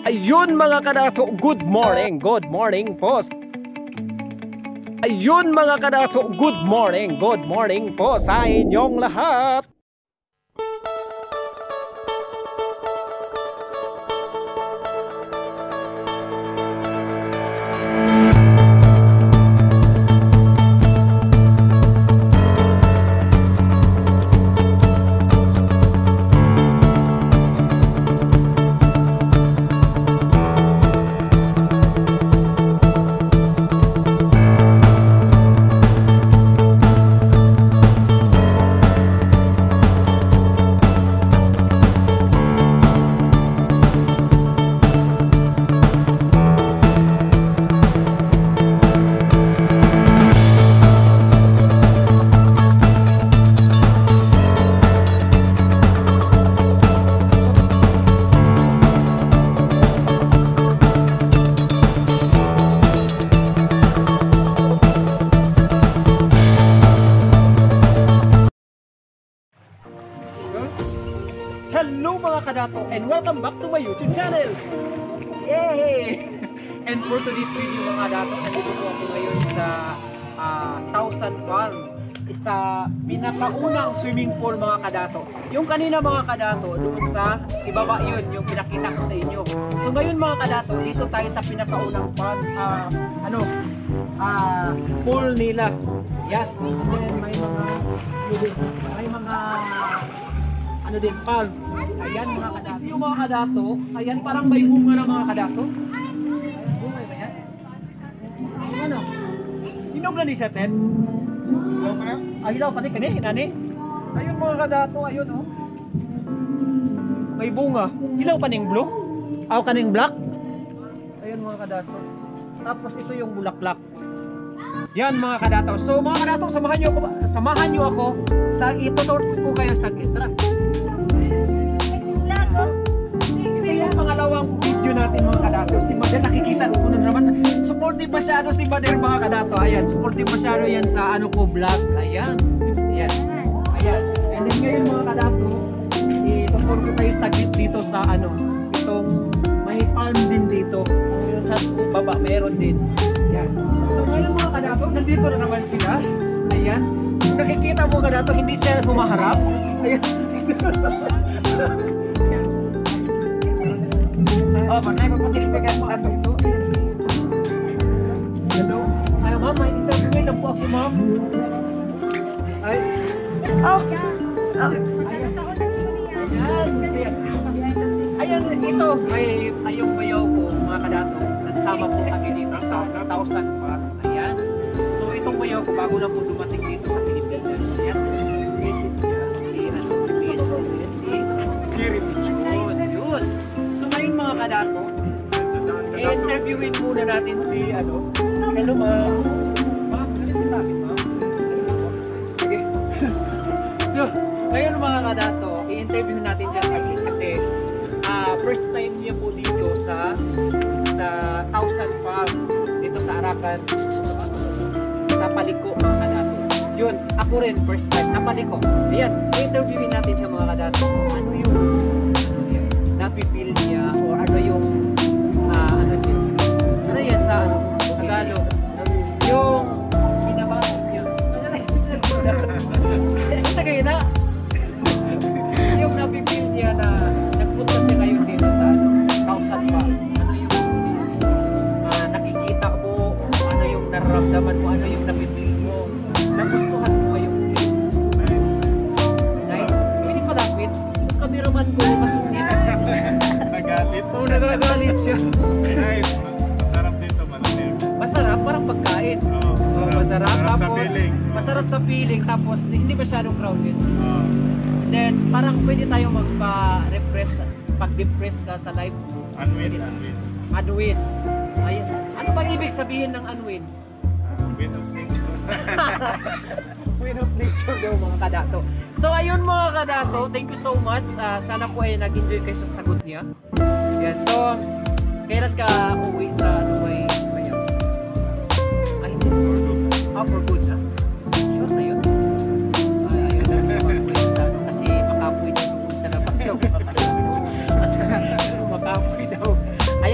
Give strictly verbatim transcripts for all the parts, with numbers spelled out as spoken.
Ayun mga kadato, good morning, good morning po. Ayun mga kadato, good morning, good morning po sa inyong lahat. Hello mga kadato and welcome back to my YouTube channel! Yay! And for today's video mga kadato, nandito po ako ngayon sa uh, Thousand Palm, isa pinakaunang swimming pool mga kadato. Yung kanina mga kadato, doon sa ibaba yun, yung pinakita ko sa inyo. So ngayon mga kadato, dito tayo sa pinakaunang palm, uh, ano, uh, pool nila. Yan, and may mga, may mga ano din, palm. Ayan mga kadato. Yung mga kadato, ayan parang may bunga na mga kadato. Ayan, bunga ba yan? Ano? Hinog na ni siya, Ted? Hilaw pa na? Ah, hilaw pa ni, kani, nani? Ayun mga kadato, ayun oh. May bunga. Hilaw pa ning blue? Aw, kaning black? Ayun mga kadato. Tapos ito yung bulaklak. Yan mga kadato. So mga kadato, samahan niyo ako, samahan niyo ako sa itutur ko kayo sa gitna. Ito yung pangalawang video natin mga kadato. Si Mader, nakikita ko na naman. Supportive masyado si Mader mga kadato. Ayan, supportive masyado yan sa ano ko vlog. Ayan. Ayan. Ayan. And then ngayon mga kadato, itutur ko kayo saglit dito sa ano, itong may palm din dito. Yung sa baba, meron din. Ayan. So ngayon mga kadato, nandito na naman sila. Ayan. Kung nakikita mo kadato, hindi siya humaharap. Ayan. Oh, panay magpasilipagyan mo ato ito. Hello. Ay, ma'am, may interview lang po ako, ma'am. Ay. Oh. Oh. Ayan. Ayan. Ayan, ito. May ayong bayaw ko, mga kadato. Nagsama po kami dito sa Thousand Palm. Ayan. So, itong bayaw ko, bago lang po dumating dito sa Pilipinas. Ayan. This is si, ano, si Vince. Si Jerry. Yun. So, ngayon mga kadato, i-interviewin muna natin si, ano, hello ma'am. Ma'am, ganito sa akin, ma'am. Sige. So, ngayon mga kadato, i-interviewin natin dyan sa akin kasi uh, first time niya po dito sa sa Thousand Palm, dito sa Arakan, sa Paliko mga kadato. Yun, ako rin first time na Paliko. Ayan, i-interviewin natin siya mga kadato. Ano yung napipil niya o ano yung uh, ano din, ano yan sa ano, Tagalog, yung binabasa niya. Tsaka yun na, yung napipil niya na nagpunta siya ngayon dito sa ano, Thousand Palm. Ano yung uh, nakikita mo, ano yung nararamdaman mo, ano yung napipil mo, nagustuhan mo yung place. Nice. Pwede pa lapit, yung cameraman ko masungit. Nagalit. Oo, nagagalit siya. Nice. Masarap dito, malamig. Masarap, parang pagkain. Oo, So, masarap, masarap sa tapos feeling. masarap sa feeling, tapos hindi masyadong crowded. Oo. And then, parang pwede tayo magpa-repress, pag-depress ka sa live mo. Unwin, unwin. Unwin. Ayun. Ano bang ibig sabihin ng unwin? Win of nature. Win of nature daw mga kadato. So ayun mga kadato, thank you so much. Uh, sana po ay nag-enjoy kayo sa sagot niya. Yan. So, kailan ka uwi sa Dubai? Ay, hindi. Ah, for good na? Sure na yun? Ay, ayun na yung mag-uwi sa ano. Kasi makapoy na doon sa labas daw. Makapoy daw.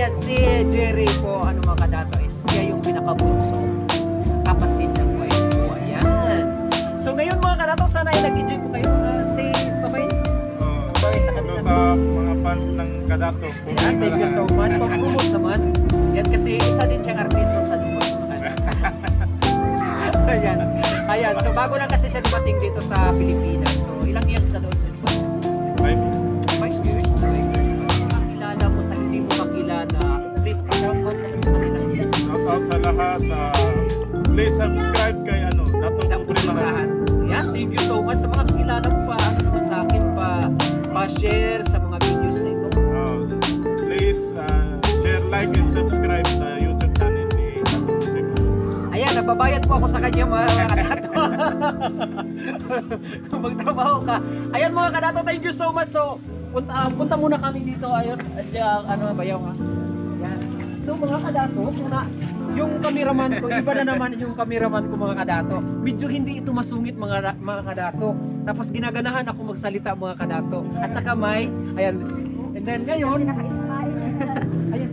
fans ng Kadato. Yan, thank you so much. Pag-promote naman. Yan kasi isa din siyang artista sa Dubai. Ayan. Ayan. So bago lang kasi siya dumating dito sa Pilipinas. So ilang years ka doon sa Dubai? Five. Five years. Five years. Makilala mo sa hindi mo makilala. Please pa-shout out ka sa kanila. Shout out sa lahat. Uh, please subscribe kay ano, Dato Kumprimahan. Yan, thank you so much sa mga kakilala mo pa. Ano naman sa akin pa, pa-share sa mga videos na ito. Uh, please uh, share, like, and subscribe sa YouTube channel ni Dato Kumprimahan. Ayan, nababayad po ako sa kanya mga kadato. Kung magtrabaho ka. Ayan mga kadato, thank you so much. So, punta, uh, punta muna kami dito. Ayun, uh, ano, bayaw nga. Yan. So mga kadato, kung na, yung cameraman ko, iba na naman yung cameraman ko mga kadato. Medyo hindi ito masungit mga mga kadato. Tapos ginaganahan ako magsalita mga kadato. At saka may, ayan, and then ngayon, ayan,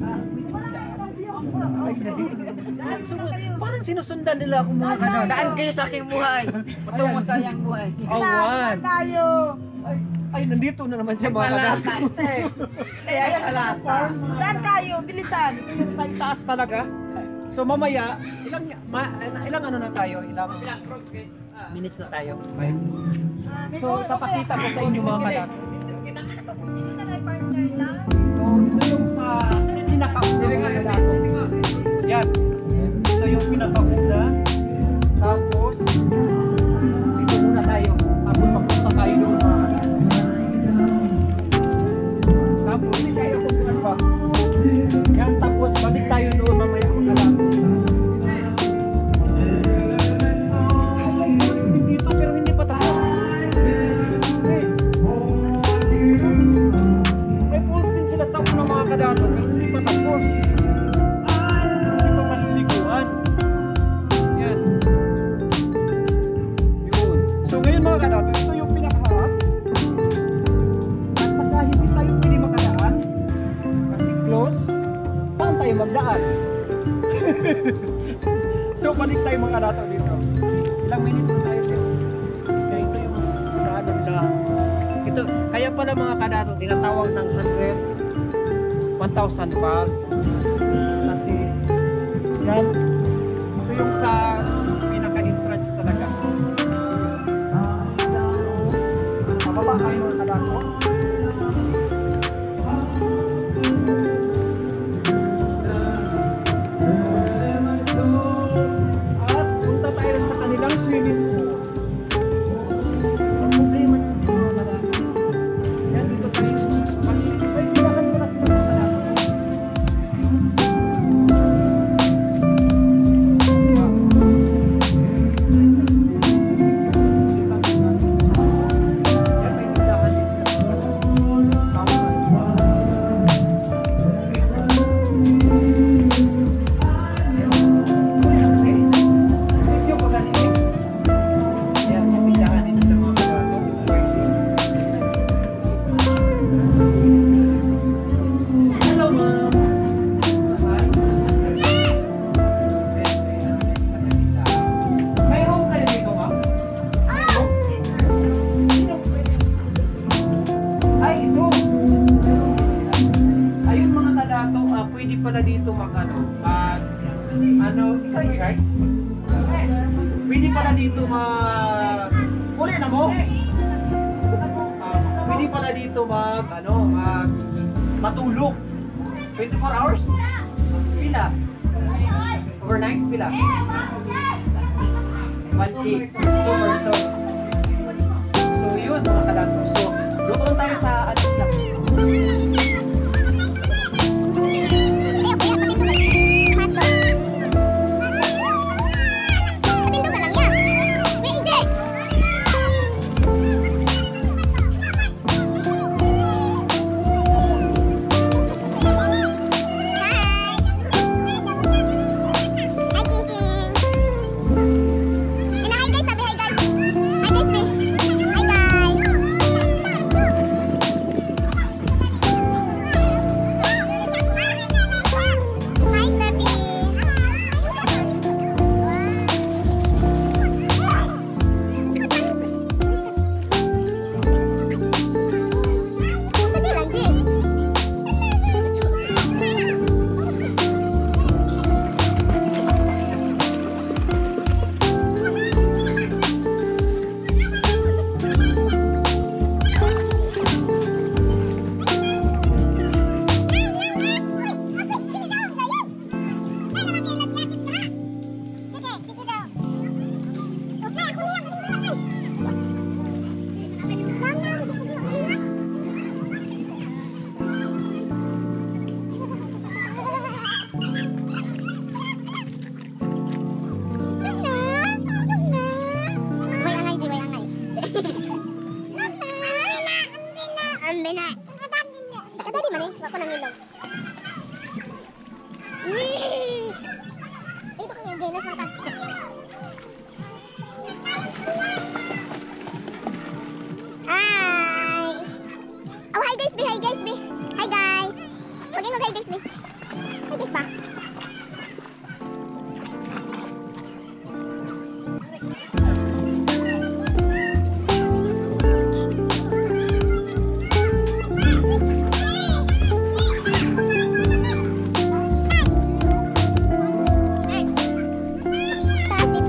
ay, nandito. So, parang sinusundan nila ako mga kadato. Daan kayo sa aking buhay. Patungo sa iyang buhay. Oh, one. tayo. Ay, ay, nandito na naman siya mga kadato. Eh, ay, alatas. Daan kayo, bilisan. Sa taas talaga. So mamaya, ilang ma, ilang ano na tayo? Ilang minutes na tayo? Five. So papakita ko sa inyo mga kadato. Hindi ka na partner lang. So ito yung sa pinakauna mga kadato. Yan. Ito yung pinakauna. Tapos dito muna tayo. Tapos papunta tayo doon mga kadato. Tapos hindi tayo kung ba. Yan, tapos balik tayo doon mamaya mga kadato. Dito pero hindi pa tapos. May post din sila sa unang mga kadato pero hindi pa tapos. Hindi pa maliliguan. Yan. Yun. So ngayon mga kadato, ito yung pinakaharap. At saka hindi tayo pwede makadaan. Kasi close. Saan tayo magdaan? So balik tayo mga kadato dito. Ilang minutes na tayo dito? So ito yung sa ano nila. Ito, kaya pala mga kadato, tinatawag ng one hundred, one thousand valve. Kasi yan, ito yung sa pinaka-entrance talaga. Mababa kayo mga kadato. At punta tayo sa kanilang swimming pool. Ang problema ng mga kadato. Yan, dito tayo. Ay, kailangan ko na sila mga kadato. Yan, may tindahan din sila. Thank you po kanina. Yan, may tindahan din sila mga kadato. Hello, ma'am. Hi. May home kayo dito, ma'am? Ay, ito. Ayun mga kadato, ah, pwede pala dito mag ano, mag, ano, ikaw yung guys? Pwede pala dito mag, uli na mo? Ah, pwede pala dito mag, ano, mag, matulog. twenty-four hours? Pila? Overnight? Pila? one day. Two person. So yun mga kadato. So, doon tayo sa ano lang. Lambe na. Kadali man eh. Wako nang ilong. Yee! Ito kang enjoy na sa mata. Hi! Oh, hi guys, be. Hi guys, be. Hi guys. Pag-inog, hi guys, be. Hi guys pa. Taas dito.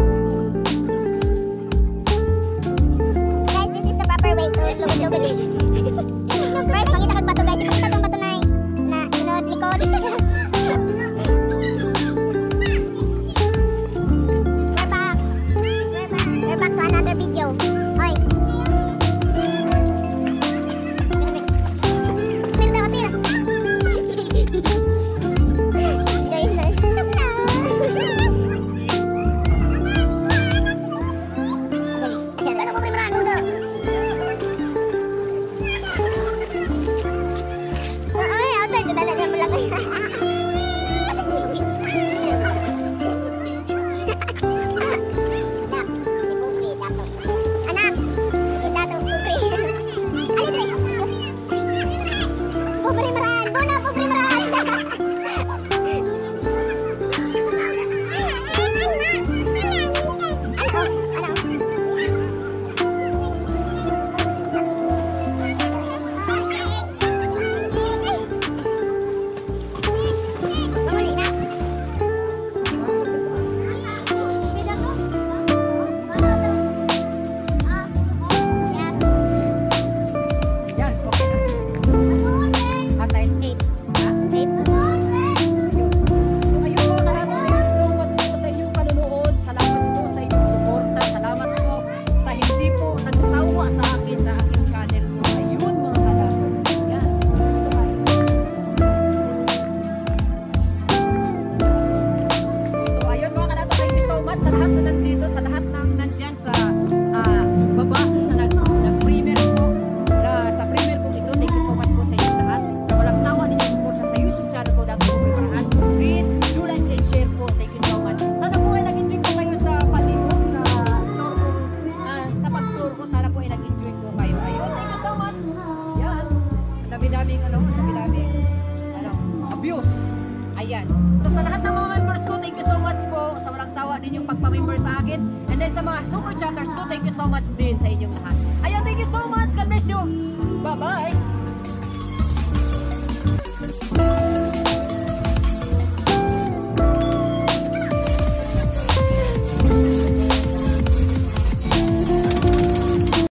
Guys, this is the proper way to lugod-lugod. First, makita kag bato guys. Ipakita tong bato na na sunod likod. We're back. We're back. We're back to another video. Hoy. Pira daw, pira. Join us. Ayan, ano mo primaran? Mundo. Ay, auto. Ito talaga mo lang. Anak, kita to pupri. Ano ito? Pupri maran. Bona, pupri maran. Ano? Ano? Mamuli na. Bida ko? Ah, yes. Yan, okay na. Patay. Eight. Eight. So ayun po lahat, thank you so much po sa inyong panunood. Salamat po sa inyong suporta. Salamat po sa hindi po nagsawa sa akin sa aking channel po. Ayun mga kalaban. Yan. Ito tayo. So ayun mga kalaban, thank you so much sa lahat na nandito, sa lahat ng nandyan sa ah, baba, sa nag, nag-premiere po. Na, sa premiere po ito, thank you so much po sa inyong lahat. Sa walang sawa ninyo suporta sa YouTube channel ko, Dato Pumarahan. Please, do like and share po. Thank you so much. Sana po ay nag-enjoy po kayo sa palibot, sa tour ko, ah, sa pag-tour ko. Sana po ay nag-enjoy po kayo. Ayun, thank you so much. Yan. Ang dami-daming, ano, ang dami-daming, ano, abuse. Ayan. So sa lahat ng mga members ko, thank you so much po sa walang sawa din yung pagpa-member sa akin. And then sa mga super chatters ko, thank you so much din sa inyong lahat. Ayan, thank you so much. God bless you. Bye-bye.